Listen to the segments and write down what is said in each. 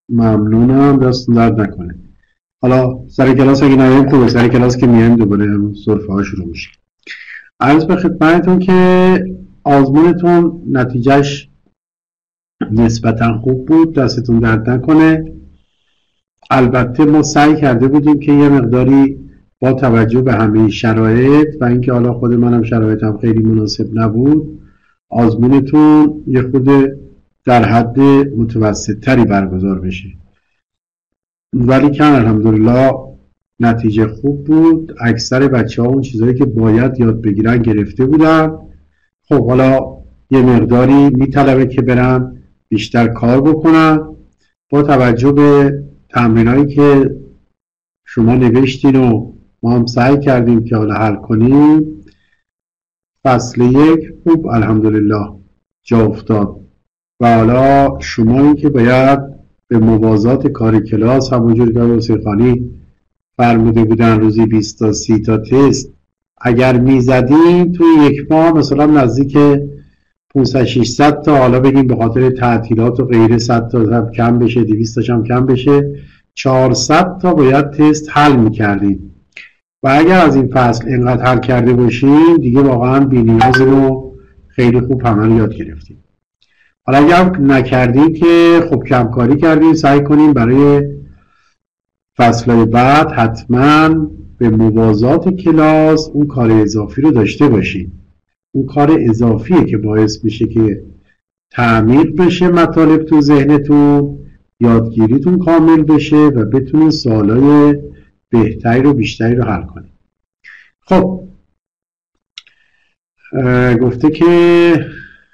ممنونم، دستون درد نکنه. حالا سر کلاس اگه نهیم خوبه، سر کلاس که میایم دوباره سرفه ها شروع میشه. عرض به خدمتتون که آزمونتون نتیجهش نسبتا خوب بود، دستتون درد نکنه. البته ما سعی کرده بودیم که یه مقداری با توجه به همه شرایط و اینکه حالا خود منم شرایطم خیلی مناسب نبود، آزمونتون یه خود در حد متوسط تری برگزار بشه، ولی که الحمدلله نتیجه خوب بود. اکثر بچه ها اون چیزهایی که باید یاد بگیرن گرفته بودن. خب حالا یه مقداری میطلبه که برن بیشتر کار بکنن با توجه به تمرینایی که شما نوشتین و ما هم سعی کردیم که حالا حل کنیم. فصل 1 خوب الحمدلله جا افتاد و حالا شما این که باید به موازات کار کلاس همونجور که حسین خانی فرموده بودن روزی 20 تا 30 تا تست اگر میزدیم توی یک ماه مثلا نزدیک 500-600 تا، حالا بگیم به خاطر تعطیلات و غیره 100 تا هم کم بشه، 200 تاش هم کم بشه، 400 تا باید تست حل میکردیم و اگر از این فصل اینقدر حل کرده باشیم دیگه واقعا بی‌نیازیم و خیلی خوب همه رو یاد گرفتیم. حالا اگر نکردیم که خب کمکاری کردیم، سعی کنیم برای فصلهای بعد حتما به موازات کلاس اون کار اضافی رو داشته باشیم. اون کار اضافیه که باعث میشه که تعمیق بشه مطالب تو ذهنتون، یادگیریتون کامل بشه و بتونید سوالای بهتری رو بیشتری رو حل کنید. خب گفته که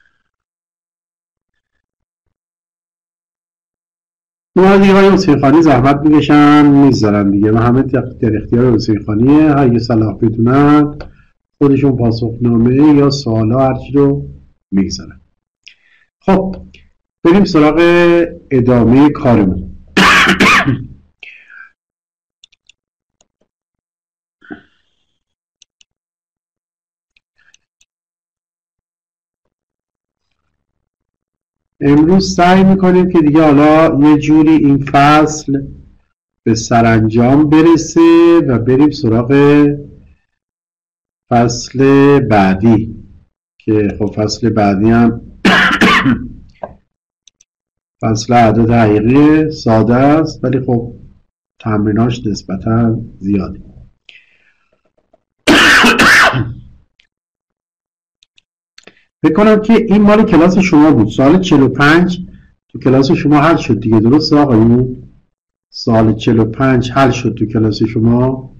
ما دیگه های حسین خانی زحمت میکشن میذارن دیگه و همه در اختیار حسین خانیه. هر یه صلاح بدونن خودشون پاسخنامه یا سوالا هرچی رو میگذارن. خب بریم سراغ ادامه کارمون. امروز سعی میکنیم که دیگه حالا یه جوری این فصل به سرانجام برسه و بریم سراغ فصل بعدی که خب فصل بعدی هم فصل اعداد حقیقی ساده است ولی خب تمریناش نسبتا زیاده. بکنم که این مال کلاس شما بود. سال 45 تو کلاس شما حل شد دیگه، درست آقایون؟ سال 45 حل شد تو کلاس شما.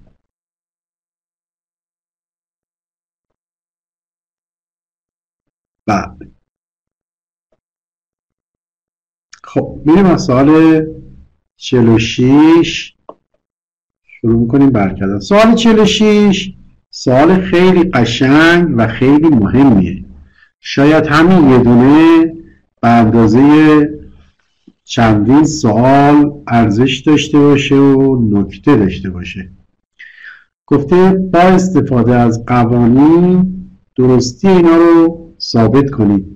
بله. خب میریم از سال 46 شروع میکنیم برکردن. سال 46 سال خیلی قشنگ و خیلی مهمیه. شاید همین یه دونه به اندازه چندین سوال ارزش داشته باشه و نکته داشته باشه. گفته با استفاده از قوانین درستی اینا رو ثابت کنید.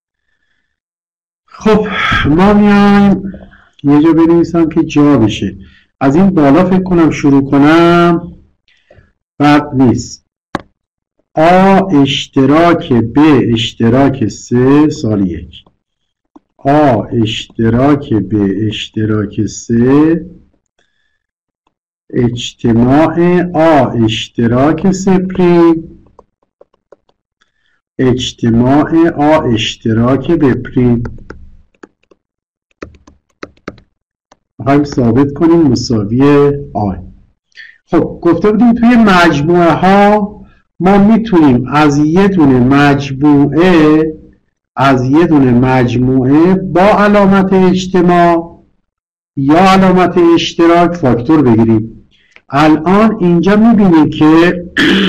خب ما میایم یه جا بنویسم که جا بشه. از این بالا فکر کنم شروع کنم بد نیست. آ اشتراک ب اشتراک 3 سال 1. آ اشتراک ب اشتراک 3 اجتماع آ اشتراک 3 پریم اجتماع آ اشتراک ب پریم. میخوایم ثابت کنیم مساوی آ. خب گفته بودیم توی مجموعه ها ما میتونیم از یه دونه مجموعه با علامت اجتماع یا علامت اشتراک فاکتور بگیریم. الان اینجا میبینیم که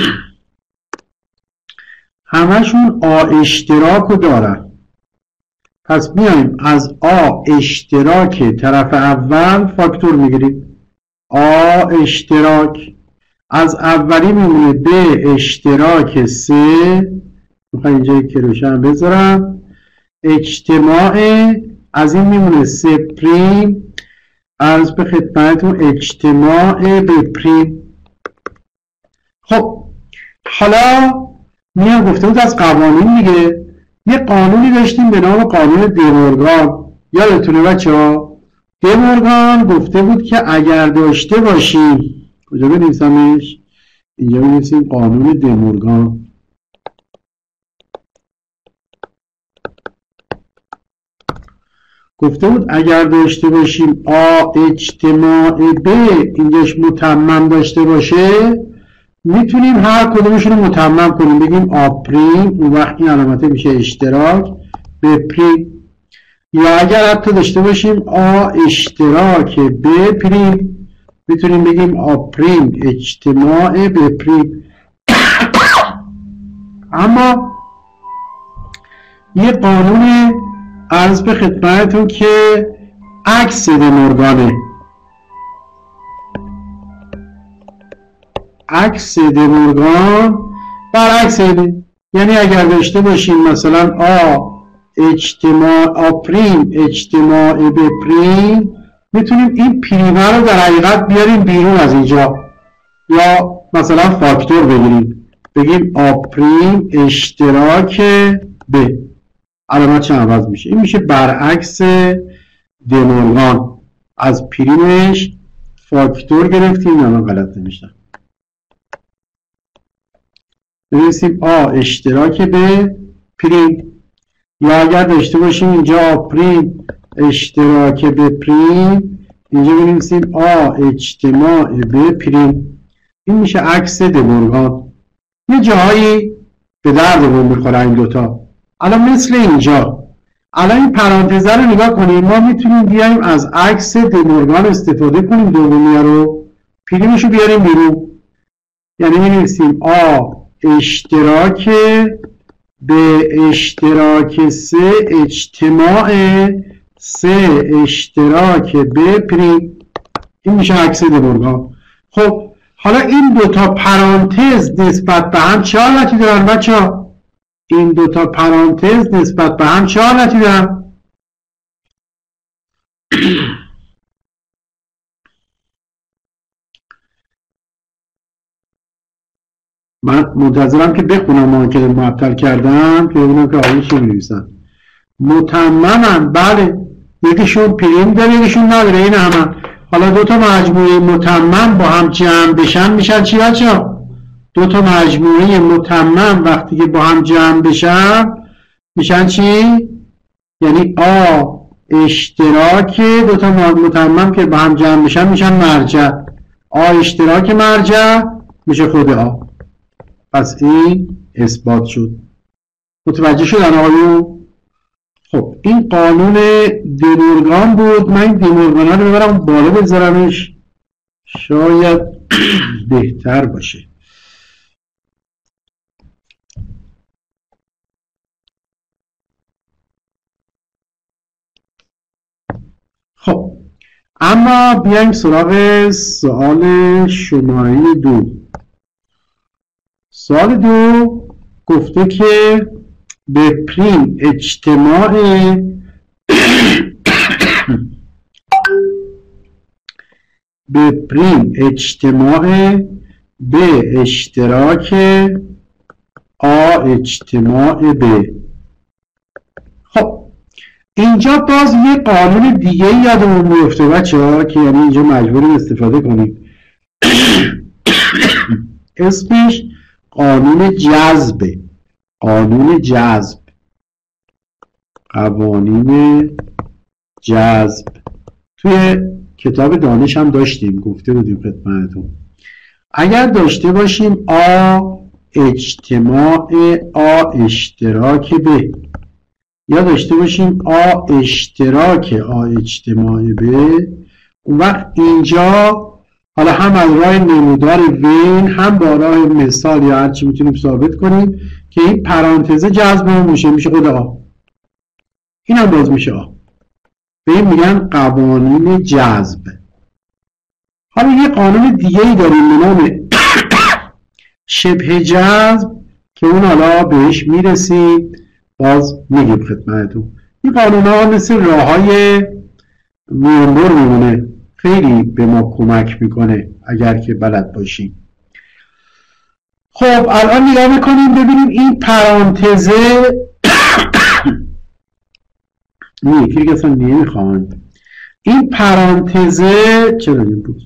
همشون آ اشتراک رو دارن. پس میایم از آ اشتراک طرف اول فاکتور میگیریم. آ اشتراک از اولی میمونه ب اشتراک 3. میخوام اینجا یک کروشن بذارم. اجتماع از این میمونه 3 پریم عرض به خدمتتون اجتماع به پریم. خب حالا میام گفته بود از قوانین دیگه. یه قانونی داشتیم به نام قانون دیمورگان. یادتونه بچه‌ها؟ دیمورگان گفته بود که اگر داشته باشیم، کجا بنویسمش؟ اینجا بنویسیم قانون دیمورگان. گفته بود اگر داشته باشیم آ اجتماع ب اینجاش متمم داشته باشه، میتونیم هر کدومشون رو متمم کنیم، بگیم آ پریم، اون وقت این علامته میشه اشتراک به پریم. یا اگر حتی داشته باشیم آ اشتراک ب پریم، میتونیم بگیم آ پریم اجتماع ب پریم. اما یه قانون عرض به خدمتتون که عکس دیمورگانه. عکس دیمورگان برعکس اینه، یعنی اگر داشته باشیم مثلا آ اجتماع آ پریم اجتماع ب پریم، میتونیم این پریمه رو در حقیقت بیاریم بیرون از اینجا، یا مثلا فاکتور بگیریم، بگیم آ پریم اشتراک ب، علامت چه عوض میشه؟ این میشه برعکس دیمورگان. از پریمش فاکتور گرفتیم، یا من غلط نمیشتم. بنویسیم آ اشتراک به پریم. یا اگر داشته باشیم اینجا آ پریم اشتراک به پریم، اینجا بنویسیم آ اجتماع به پریم. این میشه عکس دیمورگان. یه جاهایی به دردمون میخوره این دوتا. الان مثل اینجا، الان این پرانتزه رو نگاه کنیم، ما میتونیم بیایم از عکس دیمورگان استفاده کنیم، دومیه رو پریمش رو بیاریم بیرون. یعنی می‌نویسیم آ اشتراک به اشتراک سه اجتماع سه اشتراک به پریم. این میشه عکس دیمورگان. خب حالا این دوتا پرانتز نسبت به هم چه حالتی دارن بچه‌ها؟ این دوتا پرانتز نسبت به هم چه حالتی دارن؟ من منتظرم که بخونم که معطل کردم که ببینم که آقای چی می‌نویسن. متممن، بله، یکیشون پریم داره یکیشون نداره، این همه. حالا دوتا مجموعه متمم با هم جمع بشن میشن چی بچه‌ها؟ دوتا مجموعه متمم وقتی که با هم جمع بشن میشن چی؟ یعنی آ اشتراک دوتا متمم که با هم جمع بشن میشن مرجع. آ اشتراک مرجع میشه خود آ. پس این اثبات شد. متوجه شدن آقایون؟ خب این قانون دیمورگان بود. من این دیمورگان رو ببرم بالا بذارمش، شاید بهتر باشه. خب اما بیایم سراغ سوال شماره 2. سوال 2 گفته که به پریم اجتماع به پریم اجتماع به اشتراک آ اجتماع ب. خب اینجا باز یه قانون دیگه یادمون میفته بچه‌ها که یعنی اینجا مجبوریم استفاده کنیم. اسمش قانون جذب. قانون جذب، قوانین جذب. توی کتاب دانش هم داشتیم، گفته بودیم خدمتتون. اگر داشته باشیم آ اجتماع آ اشتراک ب، یا داشته باشیم آ اشتراک آ اجتماع ب، اون وقت اینجا حالا هم از راه نمودار وین هم با راه مثال یا هرچی میتونیم ثابت کنیم که این پرانتزه جذب میشه خود آ. این هم باز میشه آ. به این میگن قوانین جذب. حالا یه قانون دیگه ای داریم به نام شبه جذب که اون حالا بهش میرسیم، باز میگیم خدمتتون. این قانون ها مثل راه های وینبر میمونه. خیلی به ما کمک میکنه اگر که بلد باشیم. خب الان نگاه میکنیم ببینیم این پرانتزه یکی که اصلا نمیخوان این پرانتزه چرا بود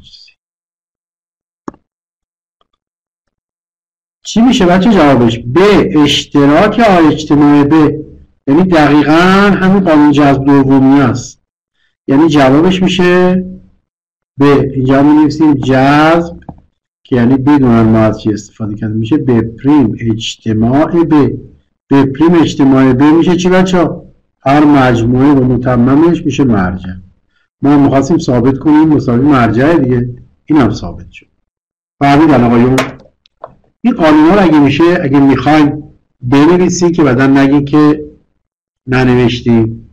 چی میشه بچه جوابش؟ به اشتراک آ اجتماع ب، یعنی دقیقا همین قانون جذب دومی است، یعنی جوابش میشه به. اینجا می‌نویسیم جذب که یعنی بدون ما از چی استفاده کرده میشه به پریم اجتماع ب. به پریم اجتماع ب میشه چی بچه‌ها؟ هر مجموعه و متممش میشه مرجع. ما می‌خواستیم ثابت کنیم مساوی مرجع دیگه، این هم ثابت شد. فهمیدن آقایون؟ این قانونا رو اگه میشه اگه میخواین بنویسید که بعدا نگید که ننوشتیم.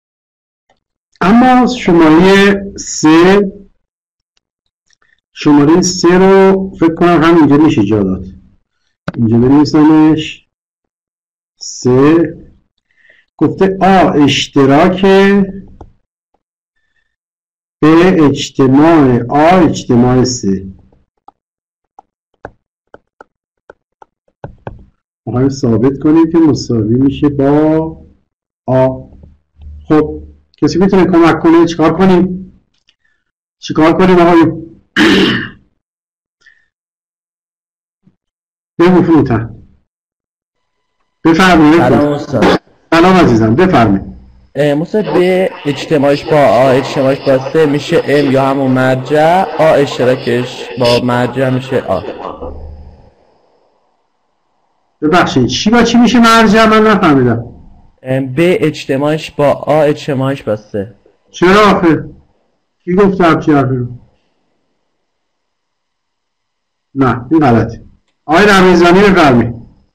اما شماره 3 رو فکر کنم همینجا میشه جا داد. اینجا بنویسمش 3. گفته آ اشتراک به اجتماع آ اجتماع 3. میخوایم ثابت کنیم که مساوی میشه با آ. خب کسی میتونه کمک کنه چیکار کنیم آقایون؟ بفرمایید. سلام عزیزم، بفرمایید. مثلا به اجتماعش با آ اجتماعش با 3 میشه ام یا همون مرجع، آ اشتراکش با مرجع میشه آ. ببخشید چی با چی میشه مرجع؟ من نفهمیدم. به اجتماعش با آ اجتماعش با 3. چرا آخه؟ کی گفت همچی حرفی رو؟ نه این غلطه. آقای رمضانی بفرمایید.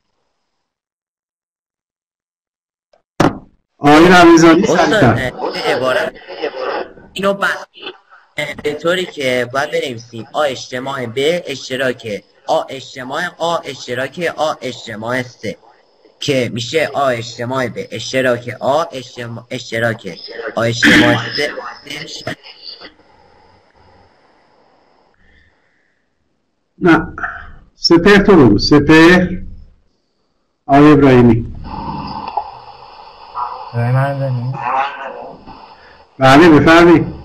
آقای رمضانی استاد عبارت اینو به طوری که باید بنویسیم آ اجتماع به اشتراک آ اجتماع آ اشتراک آ اجتماع 3 که میشه آ اجتماع به اشتراک آ اشتراک آ اجتماع 3 میشه. نه سپهر تو بگو. سپهر آقای ابراهیمی. بله بفرمایید.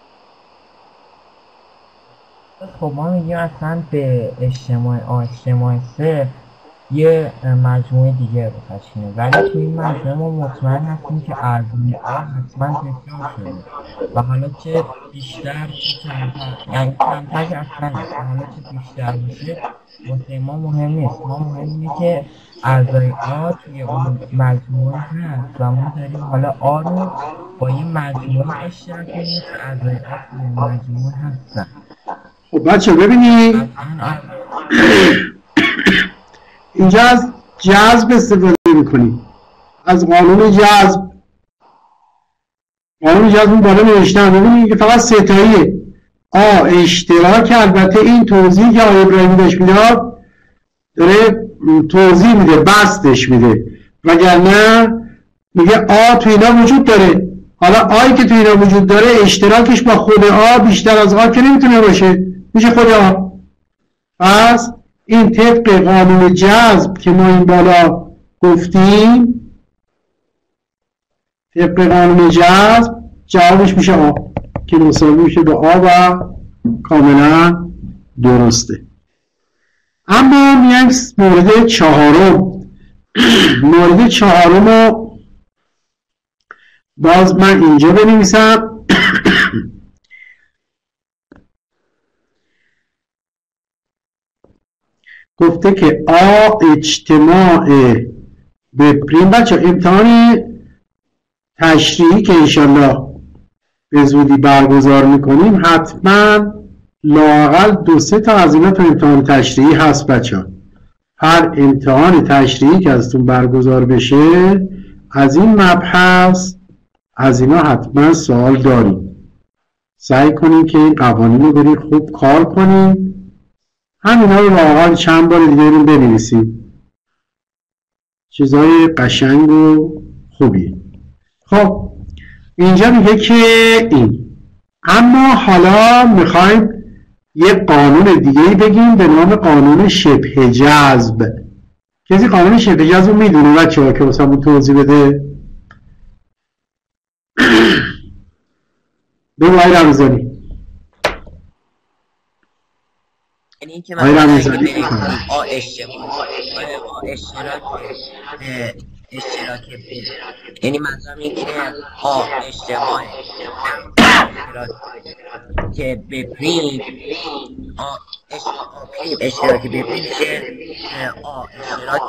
خب ما میگیم اصلا به اجتماع آ اجتماع 3 یه مجموعه دیگه رو تشکیل، ولی تو این مجموعه ما مطمئن هستیم که اعضای آ حتما تکرار شده و حالا چه بیشتر چه کمتر، یعنی کمتر که اصلا نیست، حالا چه بیشتر میشه واسه ما مهم نیست. ما مهم اینه که اعضای آ توی اون مجموعه هست و ما داریم حالا آ رو با یه مجموعه اشتراک میدیم که اعضای آ توی مجموعه هستن. خب بچه ببینید اینجا از جذب استفاده میکنیم، از قانون جذب. قانون جذب اون بالا نوشتم، ببینید که فقط 3 تاییه. آ اشتراک، البته این توضیحی که آقای ابراهیمی داشت میداد داره توضیح میده، بستش میده، وگرنه میگه آ تو اینا وجود داره. حالا آی که تو اینا وجود داره اشتراکش با خود آ بیشتر از آ که نمیتونه باشه، میشه خود آ. پس این طبق قانون جذب که ما این بالا گفتیم، طبق قانون جذب جوابش میشه آ که مساوی میشه با آ و کاملا درسته. اما میایم مورد چهارم. مورد چهارم رو باز من اینجا بنویسم. گفته که آ اجتماع به پریم. بچه امتحان تشریحی که انشالله به زودی برگزار میکنیم حتما لااقل 2-3 تا از اینا تو امتحان تشریحی هست بچه. هر امتحان تشریحی که ازتون برگزار بشه از این مبحث از اینا حتما سوال داریم. سعی کنیم که این قوانین رو بریم خوب کار کنیم. همینا رو واقعا چند بار دیگه بریم بنویسیم. چیزای قشنگ و خوبیه. خب اینجا میگه که این اما حالا میخوایم یه قانون دیگه بگیم به نام قانون شبه جذب. کسی قانون شبه جذب رو میدونه بچه‌ها که واسمون توضیح بده؟ بگو آقای رمضانی. یعنی اینکه مثلا اگه بنویسیم آ اشتراک ب، یعنی منظورم این که آ اجتماع که به پریم اشتراک به پریم میشه آ اشتراک.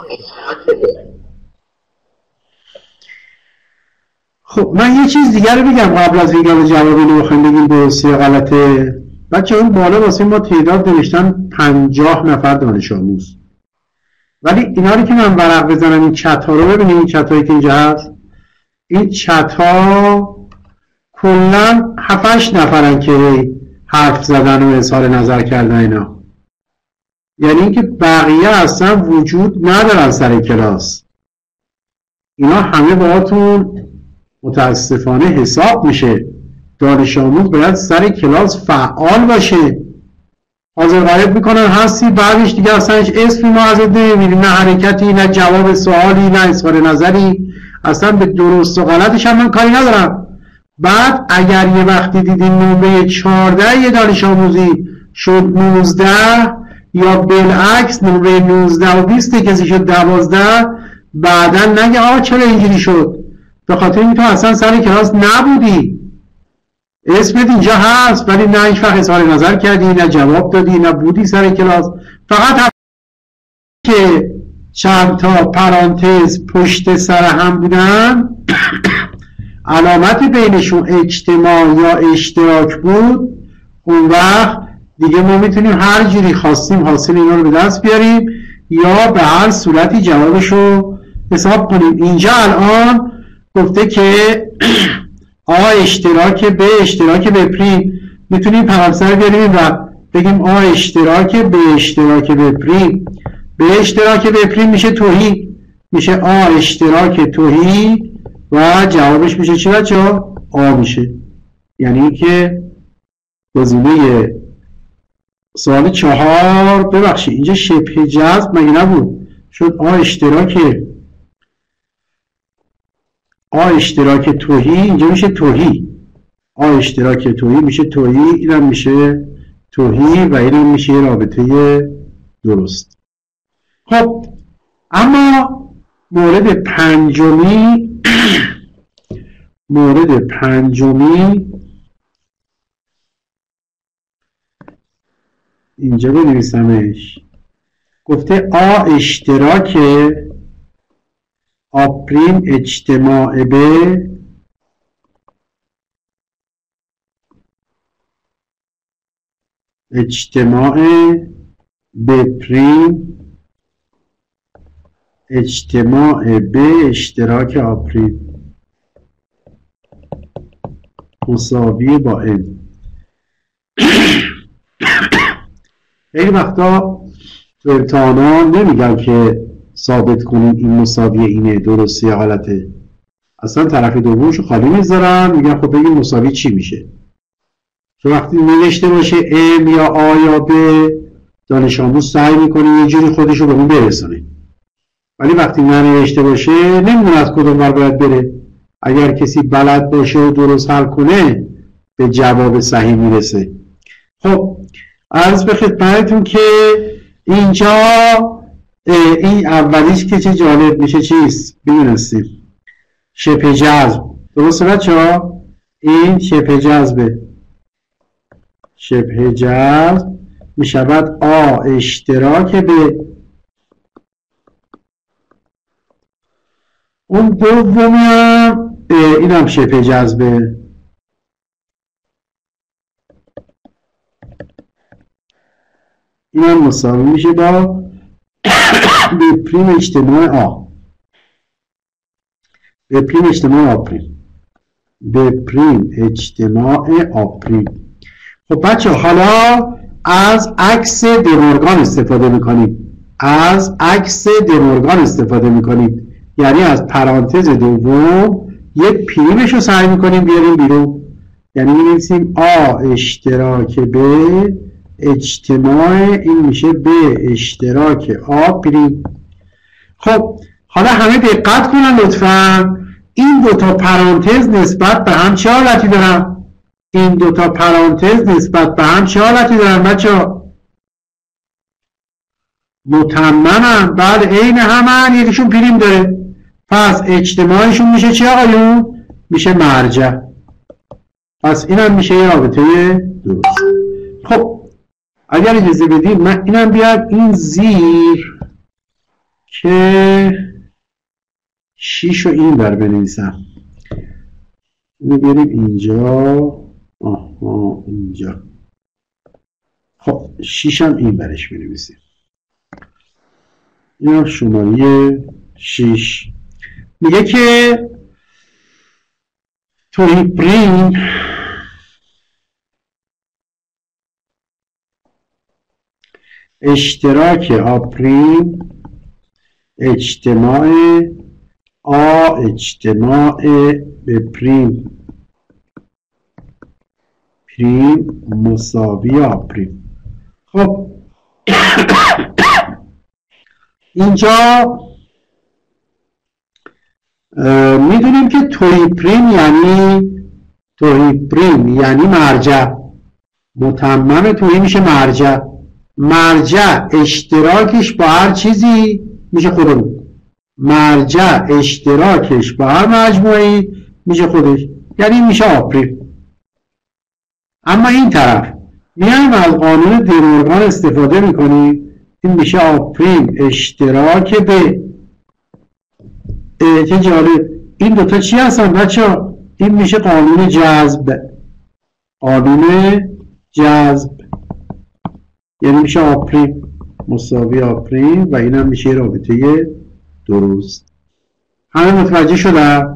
خب من یه چیز دیگر رو بگم قبل از اینکه جواب اینو بخوایم بگیم درسته یا غلطه. بچه اون بالا واسه ما تعداد نوشتن 50 نفر دانش آموز، ولی اینا رو که من ورق بزنم این چت ها رو ببینید، این چت هایی که اینجا هست، این چت ها کلا 7-8 نفرن که حرف زدن و اظهار نظر کردن اینا، یعنی اینکه بقیه اصلا وجود ندارن سر کلاس. اینا همه باهاتون متاسفانه حساب میشه. دانش آموز باید سر کلاس فعال باشه. حاضر غایب میکنن هستی، بعدش دیگه اصلا هیچ اسمی ما ازت نمیبینیم، نه حرکتی، نه جواب سوالی، نه اظهار نظری، اصلا به درست و غلطش هم من کاری ندارم. بعد اگر یه وقتی دیدین نمره 14 یه دانش آموزی شد 19 یا بالعکس نمره 19 و 20 کسی شد 12، بعدا نگه آقا چرا اینجوری شد، به خاطر این تو اصلا سر کلاس نبودی، اسمت اینجا هست ولی نه هیچ وقت اظهار نظر کردی، نه جواب دادی، نه بودی سر کلاس، فقط که چند تا پرانتز پشت سر هم بودن علامت بینشون اجتماع یا اشتراک بود، اون وقت دیگه ما میتونیم هر جوری خواستیم حاصل اینا رو به دست بیاریم یا به هر صورتی جوابشو حساب کنیم. اینجا الان گفته که آ اشتراک به اشتراک به پریم، میتونیم پرانتز بیاریم و بگیم آ اشتراک به اشتراک به پریم. به اشتراک به پریم میشه توهی، میشه آ اشتراک توهی و جوابش میشه چی بچه‌ها؟ آ میشه. یعنی که گزینه سوال 4 ببخشید اینجا شبه جذب مگه نبود؟ شد آ اشتراک توهی، اینجا میشه توهی. آ اشتراک توهی میشه توهی، اینم میشه توهی و اینم میشه رابطه درست. خب اما مورد پنجمی اینجا بنویسمش، گفته آ اشتراک آپریم اجتماع به پریم اجتماع به اشتراک آپریم مساوی با ام. خیلی وقتا تو امتحانا نمیگن که ثابت کنیم این مساوی اینه، درسته یا غلطه، اصلا طرف دومشو خالی میذارن، میگن خب بگیم مساوی چی میشه. تو وقتی نوشته باشه ام یا آ یا ب، دانش آموز سعی میکنه یه جوری خودشو به اون برسونه، ولی وقتی ننوشته باشه نمیدونه از کدوم ور باید بره. اگر کسی بلد باشه و درست حل کنه به جواب صحیح میرسه. خب عرض به خدمتتون که اینجا این اولیش که چه جالب میشه چیست ببینستیم، شبه جذب. درسته بچه‌ها؟ این شبه جذبه. شبه جذب میشود آ اشتراک به اون دومی هم این هم شبه جذبه. این هم مساوی میشه با به پریم اجتماع آ، به پریم اجتماع آپریم، به پریم اجتماع آپریم. خب بچه حالا از عکس دمورگان استفاده میکنیم، از عکس دمورگان استفاده میکنیم، یعنی از پرانتز دوم یک پریمش رو سعی میکنیم بیاریم بیرون. یعنی می‌نویسیم آ اشتراک ب اجتماع این میشه ب اشتراک آ پریم. خب حالا همه دقت کنن لطفاً، این دوتا پرانتز نسبت به هم چه حالتی دارن؟ این دوتا پرانتز نسبت به هم چه حالتی دارن بچه‌ها؟ متممن. بعد عین همن، یکیشون پریم داره، پس اجتماعشون میشه چه آقایون؟ میشه مرجع. پس اینم میشه یه رابطه درست. خب اگر اجازه بدید من اینم بیاد این زیر که 6 رو این بر بنویسم، اینو بیاریم اینجا، آها اینجا. خب 6 هم این برش بنویسیم، این شماره 6 میگه که توی پریم اشتراک آ پریم اجتماع آ اجتماع به پریم پریم مساوی آ پریم. خب اینجا میدونیم که توی پریم یعنی مرجع، متمم توی میشه مرجع. مرجع اشتراکش با هر چیزی میشه خودمون، مرجع اشتراکش با هر مجموعی میشه خودش، یعنی میشه آ پریم. اما این طرف میایم از قانون دیمورگان استفاده میکنیم، این میشه آ پریم اشتراک به. چه جالب، این دوتا چی هستن بچه‌ها؟ این میشه قانون جذب، قانون جذب، یعنی میشه آ پریم مساوی آ پریم و اینم میشه رابطه درست. همه متوجه شدن؟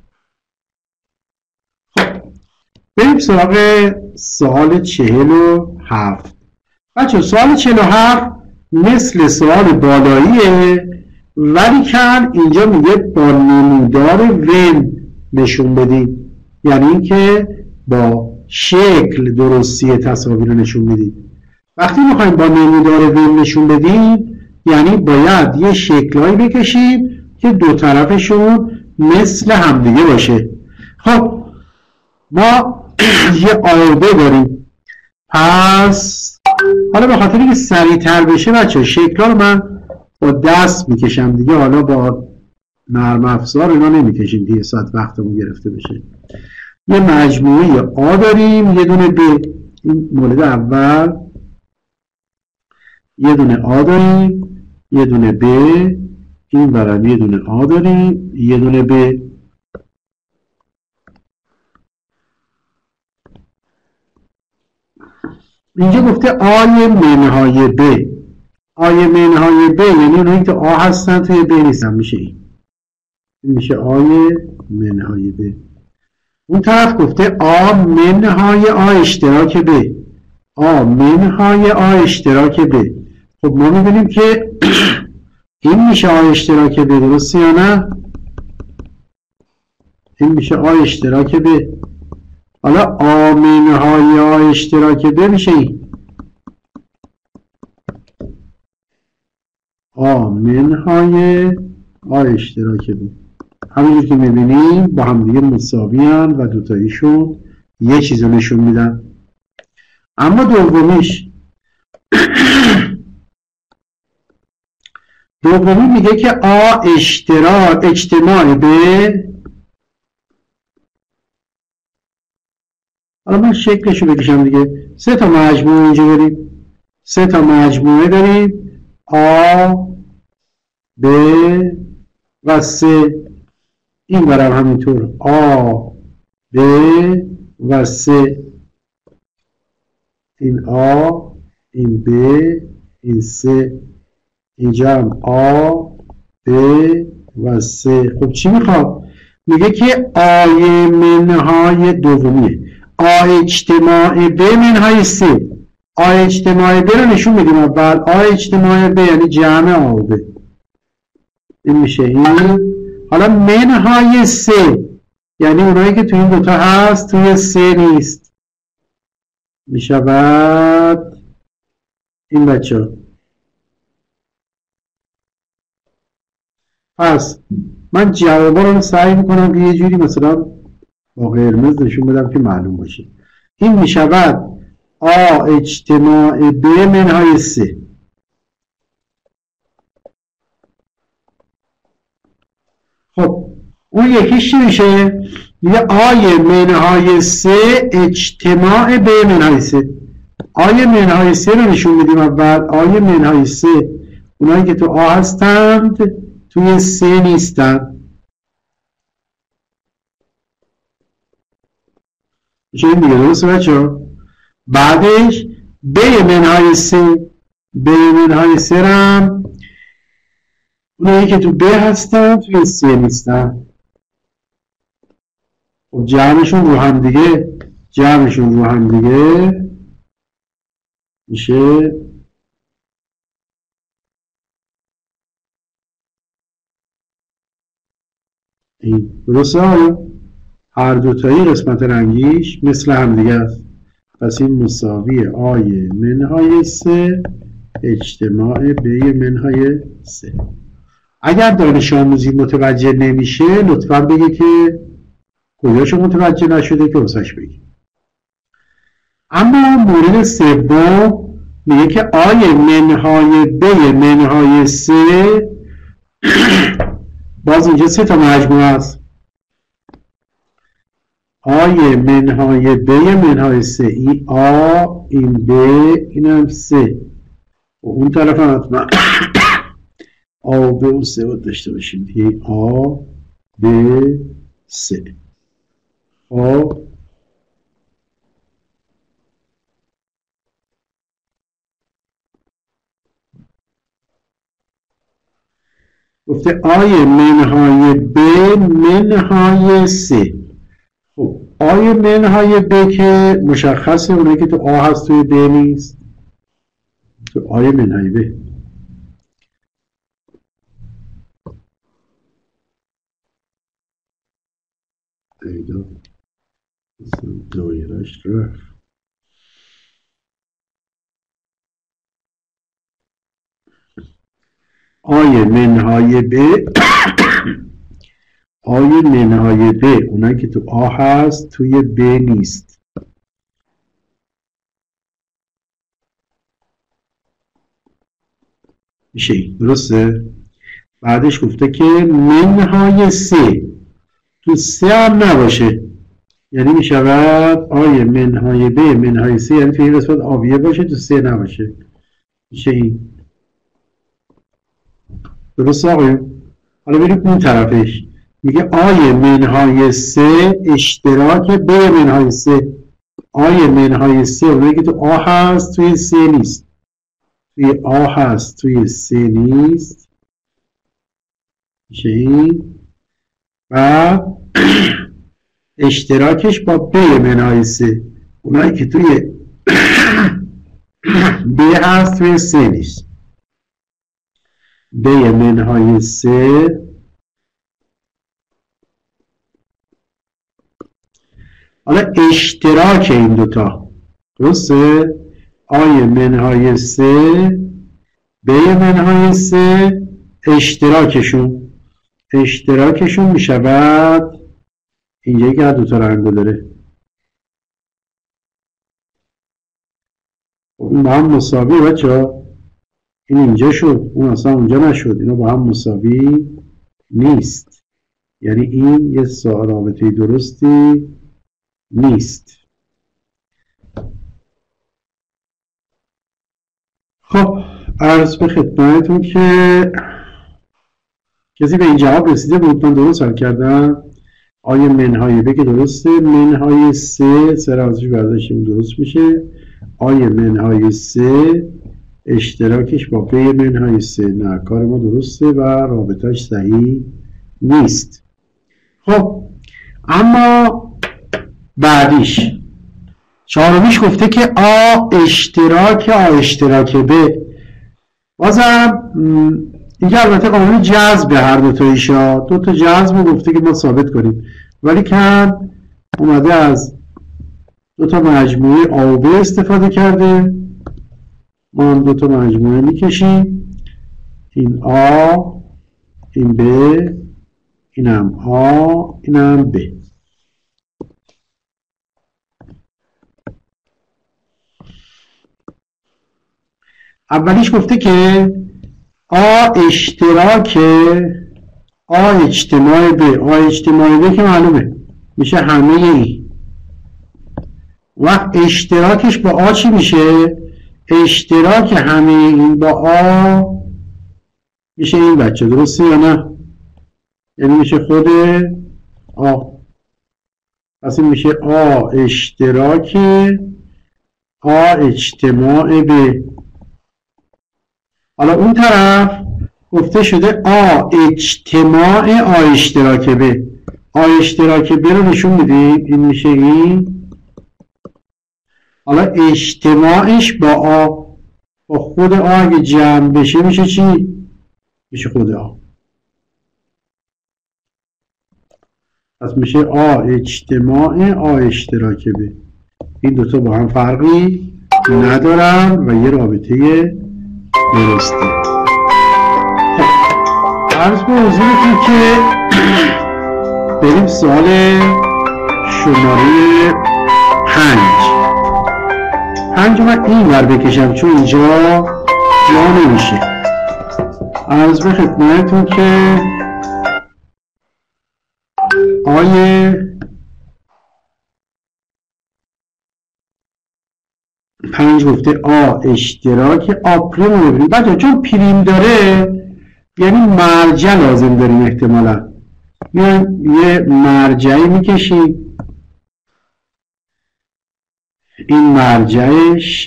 خب بریم سراغ سوال 47. بچه سوال 47 مثل سوال بالاییه، ولی کن اینجا میگه با نمودار ون نشون بدید، یعنی اینکه با شکل درستی تصاویر رو نشون بدید. وقتی میخوایم با نمودار ون نشون بدیم یعنی باید یه شکلایی بکشیم که دو طرفشون مثل همدیگه باشه. خب ما یه آرده داریم، پس حالا به خاطر اینکه سریع‌تر بشه بچه شکل‌ها رو من با دست میکشم دیگه، حالا با نرم افزار اینا نمیکشیم دیگه، ساعت وقتمون گرفته بشه. یه مجموعه آ داریم، یه دونه ب، این مورد اول، یه دونه آ داریم، یه دونه ب، این برم یه دونه آ داریم، یه دونه ب. اینجا گفته آی منهای ب. آی منهای ب یعنی اونایی که آ هستن توی ب نیستن، میشه این میشه آی منهای ب. اون طرف گفته آ منهای آ اشتراک ب، آ منهای آ اشتراک ب. خب ما میبینیم که این میشه آ اشتراک ب، درسته یا نه؟ این میشه آ اشتراک ب. حالا آ منهای آ اشتراک ب میشه این آ منهای آ اشتراک ب. همینجور که میبینیم با هم دیگه مساوی هن و دوتاییشون یه چیز رو نشون میدن. اما دومیش دومی میگه که آ اشتراک اجتماع ب. حالا من شکلشو بکشم دیگه، سه تا مجموعه اینجا داریم، سه تا مجموعه داریم، آ ب و س. این برم همینطور آ ب و س، این آ این ب این س، اینجا هم آ ب و س. خب چی میخواد؟ میگه که آی منهای دومیه، آ اجتماع ب منهای س. آ اجتماع ب رو نشون میدیم اول، آ اجتماع ب یعنی جمع آ و ب، این میشه این. حالا منهای س، یعنی اونایی که توی این دوتا هست توی 3 نیست. میشود این بچه ها. پس من جوابا رو سعی میکنم که یه جوری مثلا با قرمز نشون بدم که معلوم باشه. این میشود آ اجتماع ب منهای 3. خب اون یکیش چی میشه؟ میگه آی منهای 3 اجتماع ب منهای 3. آی منهای 3 رو نشون میدیم اول. آی منهای 3 اونایی که تو آ هستند توی 3 نیستند. میشه این دیگه، درسته بچه ها؟ بعدش ب منهای 3. ب منهای 3 هم اونایی که تو ب هستن توی 3 نیستن. خب جمعشون رو هم دیگه میشه این. درسته آیا؟ هر دوتایی قسمت رنگیش مثل هم دیگه است. پس این مساوی آی منهای 3 اجتماع ب منهای 3. اگر دانش آموزی متوجه نمیشه لطفا بگه که کجاشو متوجه نشده که واسش بگه. اما مورد سوم میگه که آی منهای ب منهای 3 باز اینجا 3 تا مجموعه است. آی منهای ب منهای 3 این آ این ب این هم 3 و اون طرف هم حتما آ و ب و 3 باید داشته باشیم دیگه. آ ب 3. خب گفته آی منهای ب منهای 3. خب آی منهای ب که مشخصه اونه که تو آ هست توی ب نیست. تو آی منهای ب ایدا دایرش رفت. آی منهای ب آی منهای ب اونایی که تو آ هست توی ب نیست. میشه درسته؟ بعدش گفته که منهای 3 تو 3 هم نباشه، یعنی میشود آی منهای ب منهای 3 یعنی توی این قسمت آبیه باشه تو 3 نباشه. میشه این. درست آقایون؟ حالا بریم اون طرفش. میگه آی منهای 3 اشتراک ب منهای 3. آی منهای 3 اونایی که تو آ هست توی 3 نیست. توی آ هست توی 3 نیست. میشه این. و اشتراکش با ب منهای 3 اونایی که توی ب هست توی 3 نیست. ب منهای 3 حالا اشتراک این دوتا درسته؟ آی منهای 3 ب منهای 3 اشتراکشون میشود اینجا که دوتا رنگو داره. این با هم مساوی بچه ها. این اینجا شد اون اصلا اونجا نشد. اینا با هم مساوی نیست، یعنی این یه رابطه درستی نیست. خب عرض به خدمتتون که کسی به این جواب رسیده بود؟ من درست حل کردم. آیا منهای ب که درسته، منهای 3 ازش برداشتیم درست میشه. آیا منهای 3 اشتراکش با ب منهای 3 نه، کار ما درسته و رابطهش صحیح نیست. خب اما بعدیش چهارمیش گفته که آ اشتراک ب. بازم اینجا البته قانون جذب هر دوتا ایشا، دوتا جذب رو گفته که ما ثابت کنیم. ولی کن اومده از دو تا مجموعه آ و ب استفاده کرده. ما هم دو تا مجموعه میکشیم، این آ، این ب، اینم آ، اینم ب. اولیش گفته که آ اشتراک آ اجتماع ب. آ اجتماع ب که معلومه میشه همه ای. وقت اشتراکش با آ چی میشه؟ اشتراک همه این با آ میشه این بچه، درسته یا نه؟ یعنی میشه خود آ. پس این میشه آ اشتراک آ اجتماع ب. حالا اون طرف گفته شده آ اجتماع آ اشتراک ب. آ اشتراک ب رو نشون میدیم، این میشه این. حالا اجتماعش با خود آ اگه جمع بشه میشه چی؟ میشه خود آ. پس میشه آ اجتماع آ اشتراک ب. این دوتا با هم فرقی ندارن و یه رابطه درسته. خب عرض به حضورتون که بریم سوال شماره 5 من این ور بکشم چون اینجا جا نمیشه. عرض به خدمتتون که آیه 5 گفته آ اشتراک آ پریم رو ببینیم بچه، چون پریم داره یعنی مرجع لازم داریم احتمالا. یه مرجعی میکشیم، این مرجعش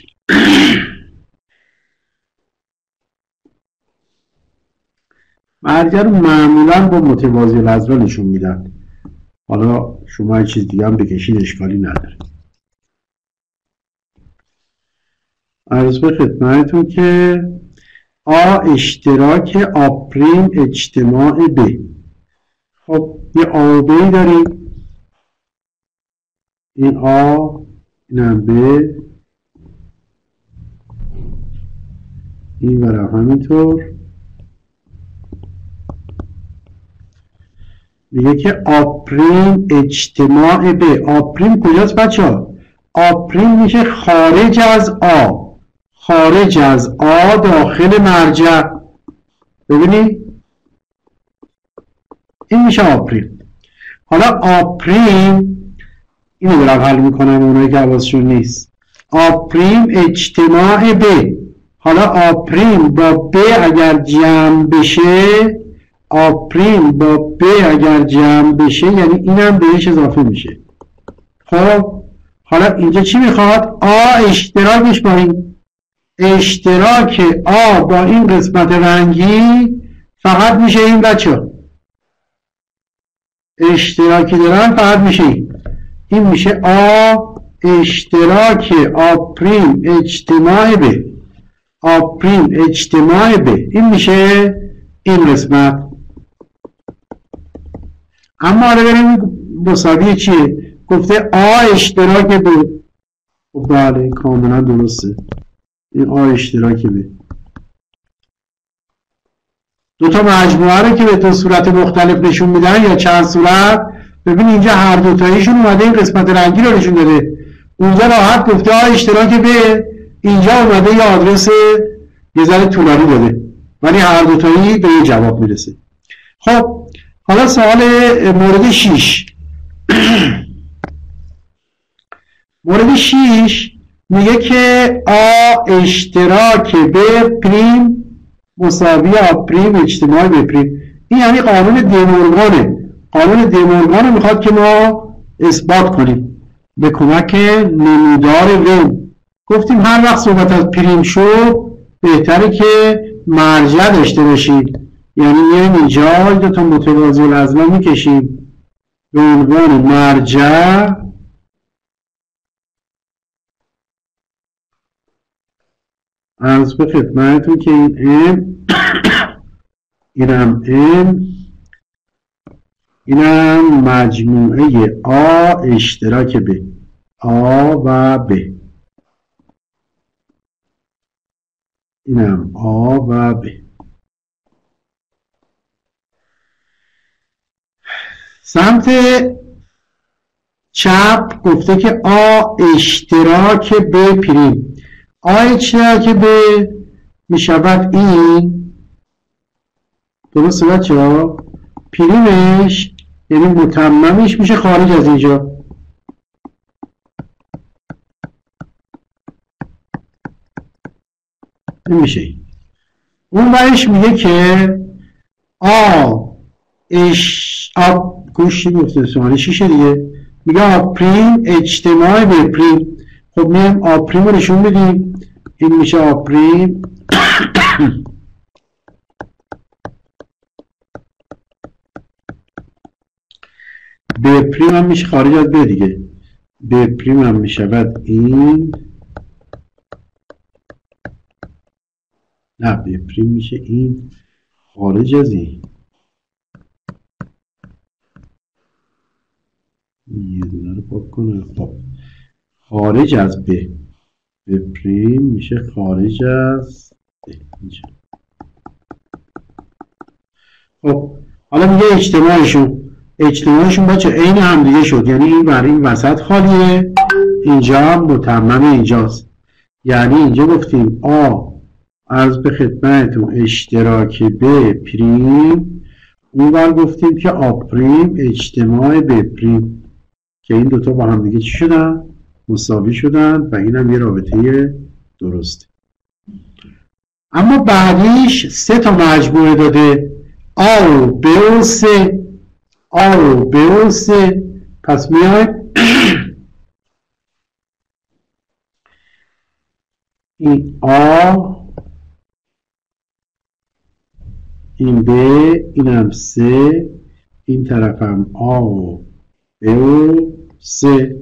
مرجع رو معمولا با متوازی العضله نشون میدن. حالا شما یه چیز دیگه هم بکشید اشکالی نداره. عرض به خدمتتون که آ اشتراک آ پریم اجتماع ب. خب یه آ و ب داریم، این آ، اینم ب، این برم همینطور. میگه که آ پریم اجتماع ب. آ پریم کجاست بچه ها؟ آ پریم میشه خارج از آ، خارج از آ داخل مرجع. ببینید این میشه آ پریم. حالا آ پریم اینو دارم حل میکنم اونایی که حواسشون نیست. آ پریم اجتماع ب. حالا آ پریم با ب اگر جمع بشه، آ پریم با ب اگر جمع بشه یعنی اینم بهش اضافه میشه. خب حالا اینجا چی میخواد؟ آ اشتراکش با این، اشتراک آ با این قسمت رنگی فقط میشه این بچه، اشتراکی دارن فقط میشه این میشه آ اشتراک آ پریم اجتماع ب. آ پریم اجتماع ب این میشه این قسمت. اما حالا بریم مساوی چیه؟ گفته آ اشتراک ب. خب بله کاملا درسته، این آ اشتراک ب. دو تا مجموعه رو که به دو صورت مختلف نشون میدن یا چند صورت، ببین اینجا هر دوتاییشون اومده این قسمت رنگی رو نشون داده، اونجا راحت گفته آ اشتراک ب، اینجا اومده یه آدرس یه ذره طولانی داده ولی هر دوتایی به یه جواب میرسه. خب حالا سوال مورد 6 مورد 6 میگه که آ اشتراک ب پریم مساوی آ پریم اجتماع ب پریم. این یعنی قانون دیمورگانه. قانون دیمورگان میخواد که ما اثبات کنیم به کمک نمودار وین. گفتیم هر وقت صحبت از پریم شد بهتره که مرجع داشته باشید، یعنی اینجا دو تا متوازی العضله میکشیم به عنوان مرجع عرض به خدمتتون که این ام اینم ام اینم مجموعه آ اشتراک ب، آ و ب، اینم آ و ب. سمت چپ گفته که آ اشتراک ب پریم. آ اشتراک ب میشود این، درسته بچه ها؟ پریمش یعنی متممش میشه خارج از اینجا، این میشه این. اون برش میگه که آ گوشی گفته سوانه چیشه دیگه، میگه آ پریم اجتماع به پریم. خب میام آ پریم رو نشون بدیم، این میشه آ پریم ب پریم هم میشه خارج از ب دیگه، ب پریم هم میشود این، نه ب پریم میشه این خارج از این، یه دونه رو پاک کنه. خب خارج از ب، ب پریم میشه خارج از ب اینجا. خب حالا میگه اجتماعشون بچه عین هم دیگه شد، یعنی این برای این وسط خالیه، اینجا هم متمم اینجاست. یعنی اینجا گفتیم آ عرض به خدمتتون اشتراک ب پریم، اون بر گفتیم که آ پریم اجتماع ب پریم، که این دوتا با هم دیگه چی شدن؟ مساوی شدن و این هم یه رابطه درسته. اما بعدیش سه تا مجموعه داده، آ و ب و سه، آ و ب و سه. پس میایم این آ، این ب، این هم سه، این طرف هم آ و ب و سه.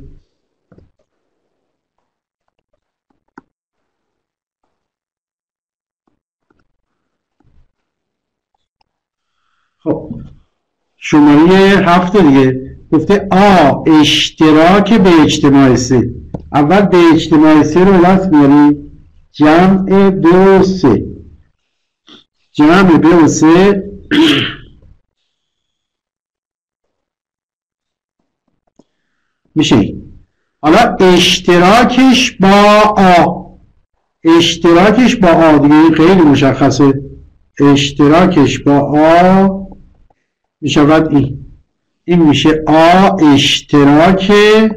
خب شماره 7 دیگه گفته آ اشتراک به اجتماع سه. اول به اجتماع سه رو دست میاریم، جمع ب و سه، جمع ب و سه میشه. حالا اشتراکش با آ، اشتراکش با آ دیگه این خیلی مشخصه، اشتراکش با آ میشود این میشه آ اشتراک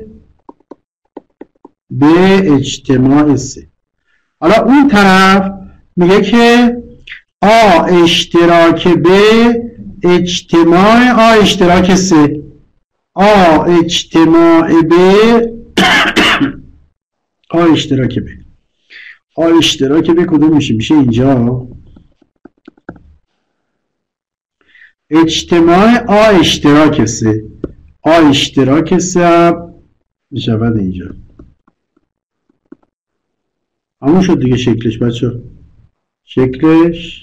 به اجتماع سه. حالا اون طرف میگه که آ اشتراک به اجتماع آ اشتراک سه، آ اجتماع به آ اشتراک به، آ اشتراک به کدوم میشه؟ میشه اینجا اجتماع آ اشتراک سه، آ اشتراک سه هم میشود اینجا. همون شد دیگه شکلش بچه، شکلش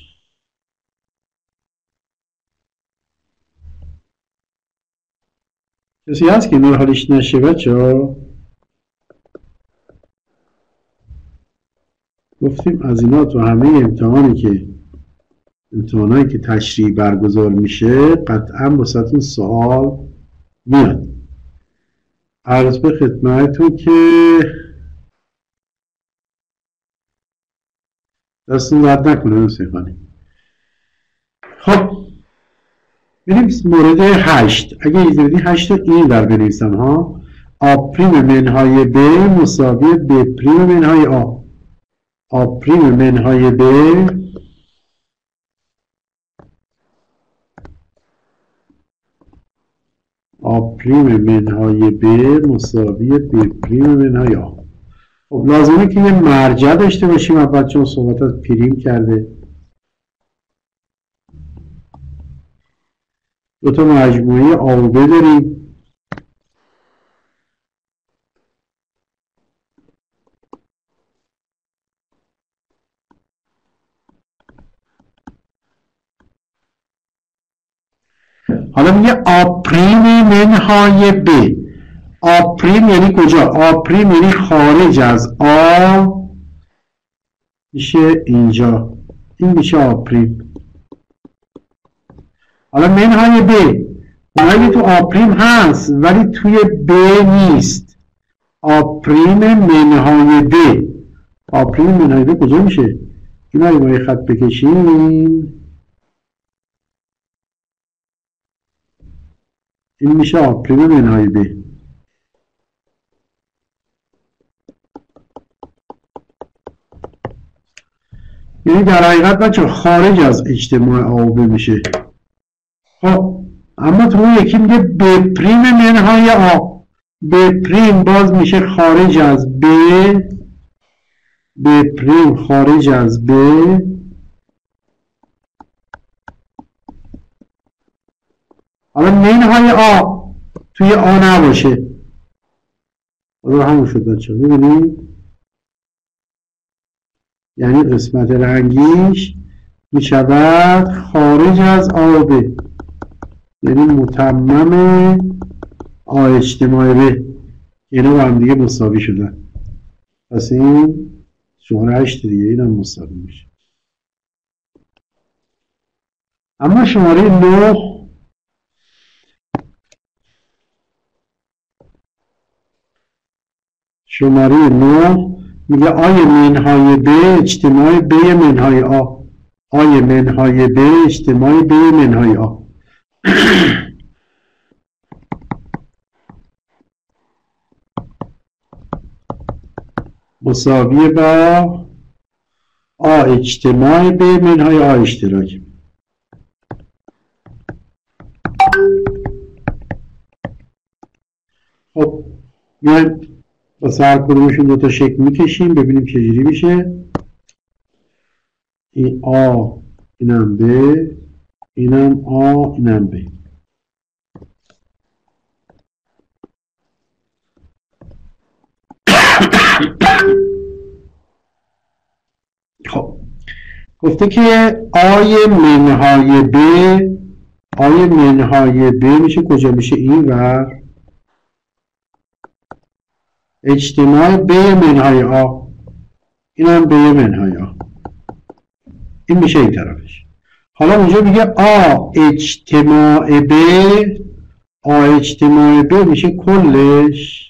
کسی هست که اینو حالش نشه بچه؟ گفتیم از اینا تو همه امتحانایی که تشریح برگزار میشه قطعا واسهتون سوال میاد. عرض به خدمتتون که دستون درد نکنه حسین خانی. خب بریم مورد 8. اگه اجازه بدی 8 رو این در بنویسم ها. آ پریم منهای ب مساوی ب پریم منهای آ. آ پریم منهای ب آ پریم منهای ب مساوی ب پریم منهای آ. خب لازمه که یه مرجع داشته باشیم اول، چون صحبت از پریم کرده. دو تا مجموعه آ و ب داریم. حالا میگه آپریم منهای ب. آپریم یعنی کجا؟ آپریم یعنی خارج از آ، میشه اینجا، این میشه آپریم. حالا منهای ب، اونایی تو آپریم هست ولی توی ب نیست. آپریم منهای ب، آپریم منهای ب کجا میشه؟ اینا رو با یه خط بکشیم، این میشه آپریم منهای ب. یعنی در حقیقت بچه خارج از اجتماع آ و ب میشه. خب اما تو اون یکی میگه ب پریم منهای آ. ب پریم باز میشه خارج از ب، ب پریم خارج از ب. حالا منهای آ توی آ نباشه، حالا همون شد بچه ها، میبینید؟ یعنی قسمت رنگیش میشود خارج از آ و ب، یعنی متمم آ اجتماع ب. اینا با هم دیگه مساوی شدن. پس این شماره 8 دیگه، این هم مساوی میشه. اما شماره 9 شماره 9 میگه آی منهای ب اجتماع ب منهای آ. آی منهای ب اجتماع ب منهای آ. مساوی با آ اجتماع ب منهای آ اشتراک. خب میایم واسه هر کدومشون دوتا شکل میکشیم ببینیم چجوری میشه. این آ، اینم ب، اینم آ، اینم ب. خب گفته که آی منهای ب، آی منهای ب میشه کجا؟ میشه این ور اجتماع ب منهای آ، این هم ب منهای آ، این میشه این طرفش. حالا اونجا میگه آ اجتماع ب، آ اجتماع ب میشه کلش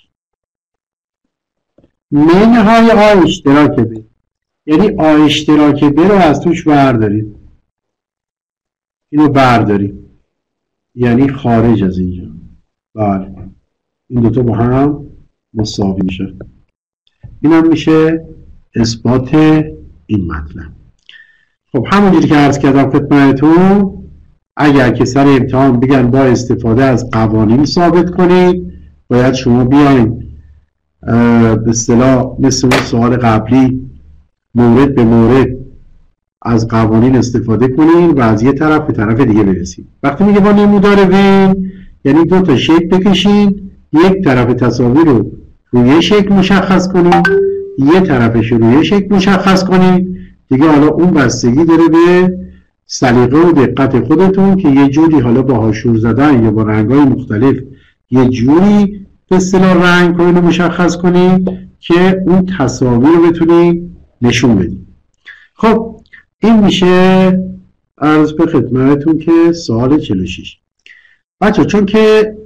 منهای آ اشتراک ب، یعنی آ اشتراک ب رو از توش برداریم، اینو برداریم یعنی خارج از اینجا. بله این دوتا با هم مساوی میشه. این هم میشه اثبات این مطلب. خب همونجوری که عرض کردم خدمتتون، اگر که سر امتحان بگن با استفاده از قوانین ثابت کنید، باید شما بیاین به اصطلاح مثل اون سوال قبلی مورد به مورد از قوانین استفاده کنید و از یه طرف به طرف دیگه برسید. وقتی میگه با نمودار وین یعنی دو تا شکل بکشید، یک طرف تساوی رو روی شکل مشخص کنید، یه طرفش رو روی شکل مشخص کنید دیگه. حالا اون بستگی داره به سلیقه و دقت خودتون که یه جوری حالا با هاشور زدن یا با رنگ‌های مختلف یه جوری به اصطلاح رنگ رو مشخص کنید که اون تساوی رو بتونید نشون بدید. خب این میشه عرض به خدمتتون که سوال 46. بچه چون که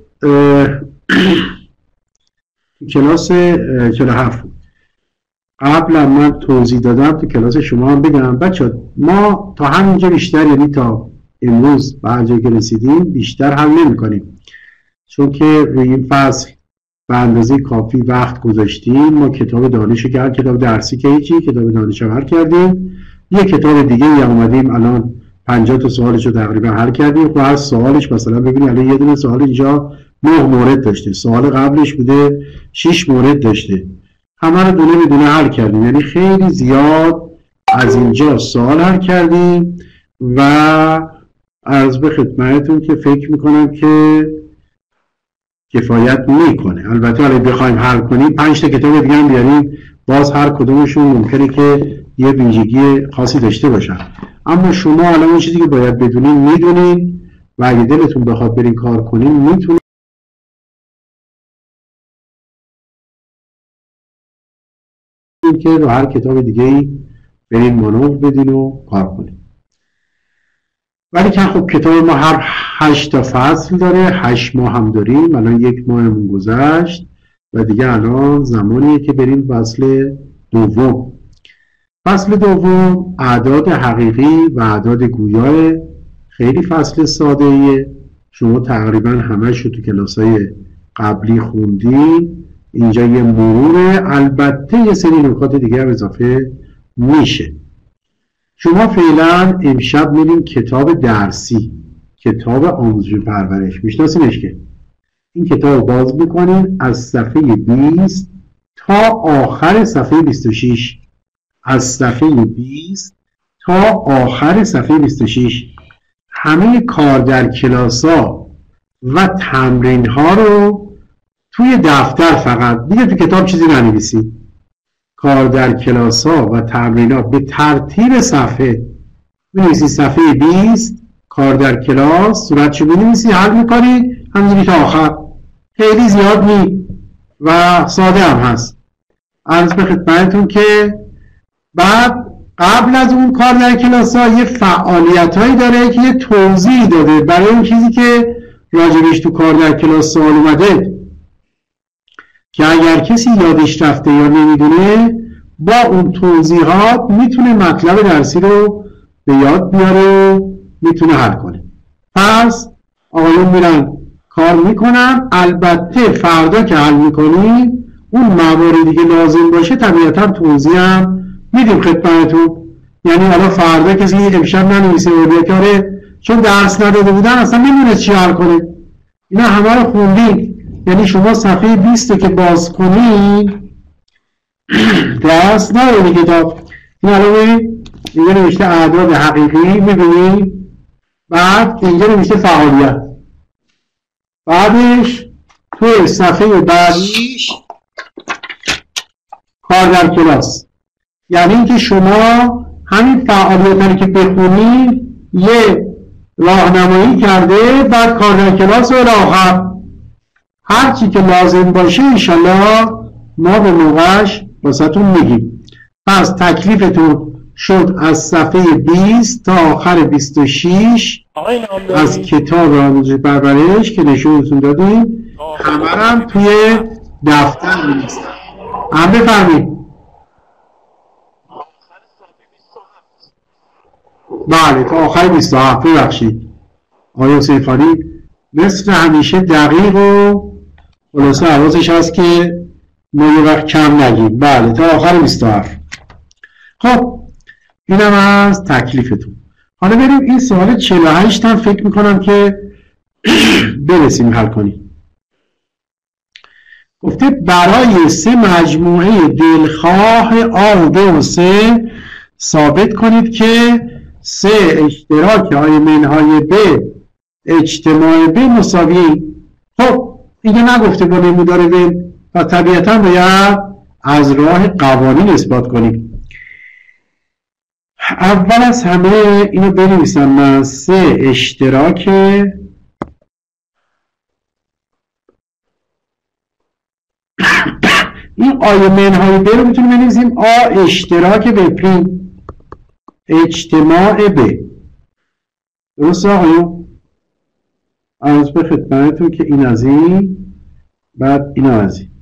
کلاس 47 قبلا من توضیح دادم، تو کلاس شما هم بگم بچه ما تا همینجا بیشتر، یعنی تا امروز به هر جایی که رسیدیم بیشتر حل نمی کنیم، چون که روی این فصل به اندازه کافی وقت گذاشتیم. ما کتاب دانشو که هر کتاب درسی که هیچی، کتاب دانش هم حل کردیم، یه کتاب دیگه هم اومدیم الان 50 تا سوالش رو تقریبا حل کردیم. خب هر سوالش مثلا ببینید الان یه دونه سوال اینجا 9 مورد داشته، سوال قبلش بوده 6 مورد داشته، همه رو دونه بدونه حل کردیم، یعنی خیلی زیاد از اینجا سوال حل کردیم و عرض به خدمتتون که فکر میکنم که کفایت میکنه. البته اگه بخوایم حل کنیم 5 تا کتاب دیگه هم بیاریم، باز هر کدومشون ممکنه که یه ویژگی خاصی داشته باشن، اما شما الان اون چیزی که باید بدونین میدونین و اگه دلتون بخواد برین کار کنین میتونین که رو هر کتاب دیگه ای برین مانور بدین و کار کنین. ولی که خب کتاب ما هر 8 تا فصل داره، 8 ماه هم داریم. الان 1 ماهمون گذشت و دیگه الان زمانیه که بریم فصل دوم. فصل دوم اعداد حقیقی و اعداد گویا. خیلی فصل ساده ایه، شما تقریبا همش رو تو کلاس‌های قبلی خوندین. اینجا یه مروره، البته یه سری نکات دیگه هم اضافه میشه. شما فعلا امشب میرین کتاب درسی، کتاب آموزش پرورش، میشناسینش که این کتاب باز میکنین از صفحه 20 تا آخر صفحه 26. از صفحه 20 تا آخر صفحه 26 همه کار در کلاس‌ها و تمرین‌ها رو توی دفتر فقط، دیگه تو کتاب چیزی ننویسید. کار در کلاس‌ها و تمرین‌ها به ترتیب صفحه می‌نویسید. صفحه 20 کار در کلاس صورتشو می‌نویسید، حل می‌کنید همینجوری تا آخر. خیلی زیاد نی و ساده هم هست. عرض به خدمتتون که بعد قبل از اون کار در کلاس‌ها یه فعالیت‌هایی داره که یه توضیح داده برای اون چیزی که راجبش تو کار در کلاس سوال اومده، که اگر کسی یادش رفته یا نمیدونه با اون توضیحات میتونه مطلب درسی رو به یاد بیاره و میتونه حل کنه. پس آقایون میرن کار میکنن. البته فردا که حل میکنیم اون مواردی که لازم باشه طبیعتا توضیح هم میدیم خدمتتون. یعنی حالا فردا کسی امشب ننویسه و بیاره چون درس نداده بودن اصلا نمیدونست چی حل کنه. اینا همه رو خوندیم. یعنی شما صفحه 20 که باز کنید درس نداری کتاب. این الان ببینید اینجا نوشته اعداد حقیقی، میبینید بعد اینجا نوشته فعالیت، بعدش توی صفحه بعدیش کار در کلاس. یعنی اینکه شما همین فعالیت که بخونید یه راهنمایی کرده، بعد کار در کلاس و آخر هر چی که لازم باشه انشالله ما به موقعش واسهتون میگیم. پس تکلیفتون شد از صفحه 20 تا آخر 26 از کتاب آموزش پرورش که نشونتون دادیم، همه هم توی دفتر می‌نویسن. هم بفرمایید. بله تا آخر 27. ببخشید آقای حسین خانی مثل همیشه دقیق و خلاصه حواسش هست که ما یه وقت کم نگیم. بله تا آخر 27. خب اینم از تکلیفتون. حالا بریم این سوال 48 هم فکر میکنم که برسیم حل کنیم. گفته برای 3 مجموعه دلخواه A و B و C ثابت کنید که 3 اشتراک های منهای B اجتماع B مساوی. خب اینجا نگفته با نمودار B و طبیعتا باید از راه قوانین اثبات کنیم. اول از همه اینو بنویسم من. 3 اشتراک این آی منهای B رو میتونیم بنویسیم آ اشتراک B پریم اجتماع B. درست آقایون؟ عرض به خدمتتون که این از این، بعد این از این،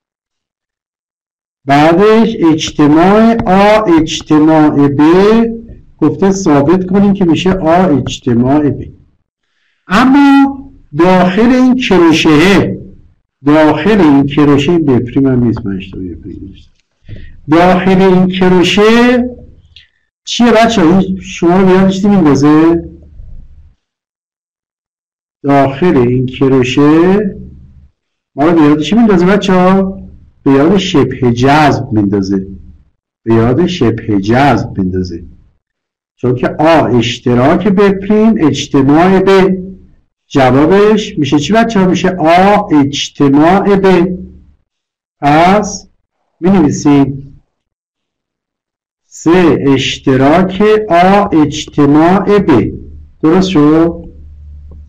بعدش اجتماع آ اجتماع B گفته ثابت کنیم که میشه آ اجتماع B. اما داخل این کروشه، داخل این کروشه B پریم هم نیست، من اشتباهی داخل این کروشه چیه بچه ها؟ شما رو بیادش دیم این گذه داخل این کروشه ما رو بیاد چی میندازه بچه ها؟ به یاد شبه جذب میندازه، به یاد شبه جذب میندازه، چون که آ اشتراک ب پریم اجتماع ب. جوابش میشه چی بچه ها؟ میشه آ اجتماع ب. پس می نویسیم 3 اشتراک آ اجتماع ب. درست شد؟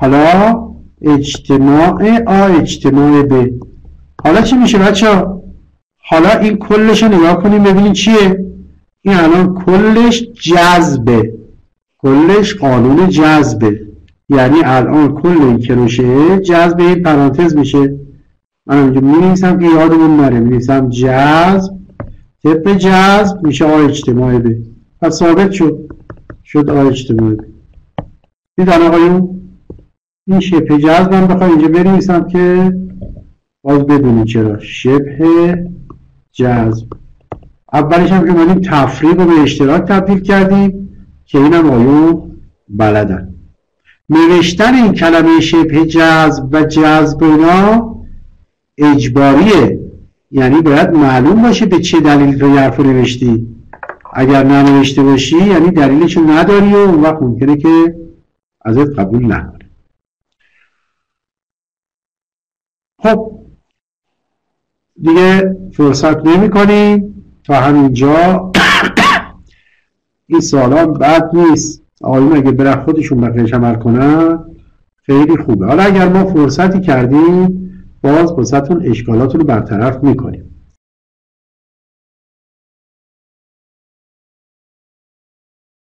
حالا اجتماع آ اجتماع ب. حالا چی میشه بچه ها؟ حالا این کلش رو نگاه کنیم ببینید چیه؟ این الان کلش جذبه، کلش قانون جذبه، یعنی الان کل این کروشه جذب این پرانتز میشه. من اینجا می‌نویسم که یادمون نره، می‌نویسم جذب، طبق جذب میشه آ اجتماع ب. پس ثابت شد آ اجتماع ب. دیدن آقایون؟ این شبه جذب هم بخوام اینجا بنویسم که باز بدونید چرا شبه جذب. اولش هم که اومدیم تفریق رو به اشتراک تبدیل کردیم که اینم آقایون بلدن. نوشتن این کلمه شبه جذب و جذب اینا اجباریه، یعنی باید معلوم باشه به چه دلیل تو حرف رو نوشتی. اگر ننوشته باشی یعنی دلیلش رو نداری و اون وقت ممکنه که ازت قبول نکنه. خب دیگه فرصت نمی کنیم تا همینجا. این سوالان بد نیست، آقایون اگه برای خودشون بقیه‌اش عمل کنن خیلی خوبه. حالا اگر ما فرصتی کردیم باز واسهتون اشکالاتون رو برطرف میکنیم.